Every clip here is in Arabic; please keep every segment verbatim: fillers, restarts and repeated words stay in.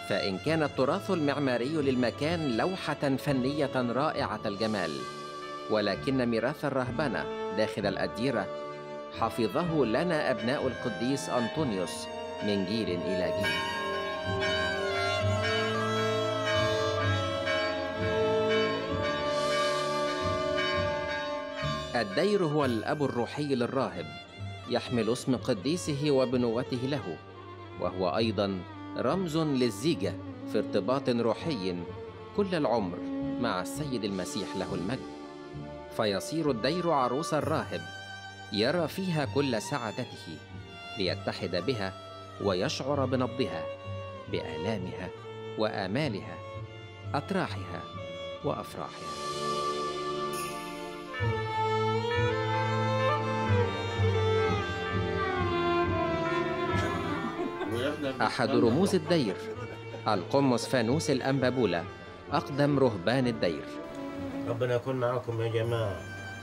فإن كان التراث المعماري للمكان لوحة فنية رائعة الجمال، ولكن ميراث الرهبنة داخل الأديرة حفظه لنا أبناء القديس أنطونيوس من جيل إلى جيل. الدير هو الأب الروحي للراهب، يحمل اسم قديسه وبنوته له، وهو أيضاً رمز للزيجة في ارتباط روحي كل العمر مع السيد المسيح له المجد. فيصير الدير عروس الراهب يرى فيها كل سعادته، ليتحد بها ويشعر بنبضها، بآلامها وآمالها، أتراحها وأفراحها. أحد رموز الدير القمص فانوس الأنبابولة، أقدم رهبان الدير. ربنا يكون معكم يا جماعة.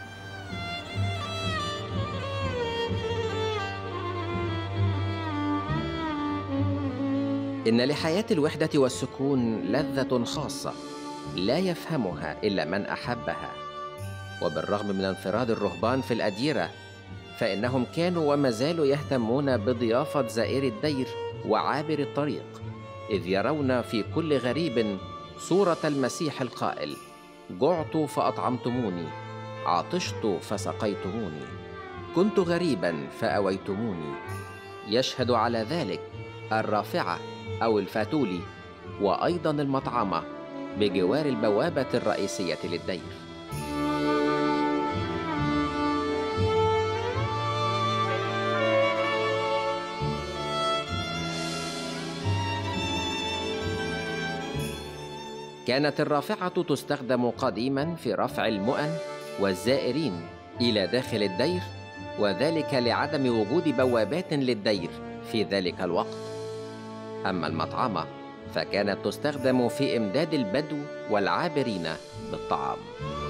إن لحياة الوحدة والسكون لذة خاصة لا يفهمها إلا من أحبها. وبالرغم من انفراد الرهبان في الأديرة، فإنهم كانوا وما زالوا يهتمون بضيافة زائري الدير وعابر الطريق، إذ يرون في كل غريب صورة المسيح القائل: جعت فأطعمتموني، عطشت فسقيتموني، كنت غريبا فأويتموني. يشهد على ذلك الرافعة أو الفاتولي، وأيضا المطعمة بجوار البوابة الرئيسية للدير. كانت الرافعة تستخدم قديماً في رفع المؤن والزائرين إلى داخل الدير، وذلك لعدم وجود بوابات للدير في ذلك الوقت. أما المطعمة فكانت تستخدم في إمداد البدو والعابرين بالطعام.